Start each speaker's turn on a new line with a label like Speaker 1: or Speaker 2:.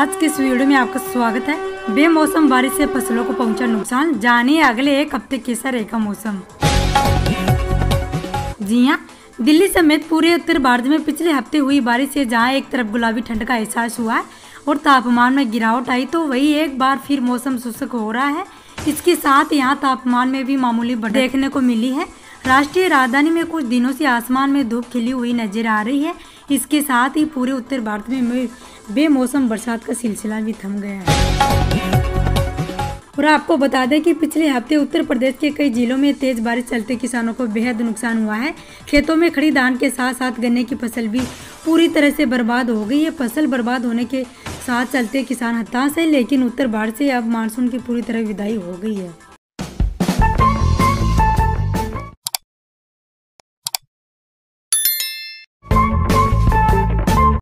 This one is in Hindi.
Speaker 1: आज के इस वीडियो में आपका स्वागत है। बेमौसम बारिश से फसलों को पहुंचा नुकसान, जानिए अगले एक हफ्ते कैसा रहेगा मौसम। जी हाँ, दिल्ली समेत पूरे उत्तर भारत में पिछले हफ्ते हुई बारिश से जहां एक तरफ गुलाबी ठंड का एहसास हुआ है और तापमान में गिरावट आई, तो वही एक बार फिर मौसम शुष्क हो रहा है। इसके साथ यहाँ तापमान में भी मामूली बढ़ोतरी देखने को मिली है। राष्ट्रीय राजधानी में कुछ दिनों से आसमान में धूप खिली हुई नजर आ रही है। इसके साथ ही पूरे उत्तर भारत में बेमौसम बरसात का सिलसिला भी थम गया है। और आपको बता दें कि पिछले हफ्ते उत्तर प्रदेश के कई जिलों में तेज बारिश चलते किसानों को बेहद नुकसान हुआ है। खेतों में खड़ी धान के साथ साथ गन्ने की फसल भी पूरी तरह से बर्बाद हो गई है। फसल बर्बाद होने के साथ चलते किसान हताश है, लेकिन उत्तर भारत से अब मानसून की पूरी तरह विदाई हो गई है।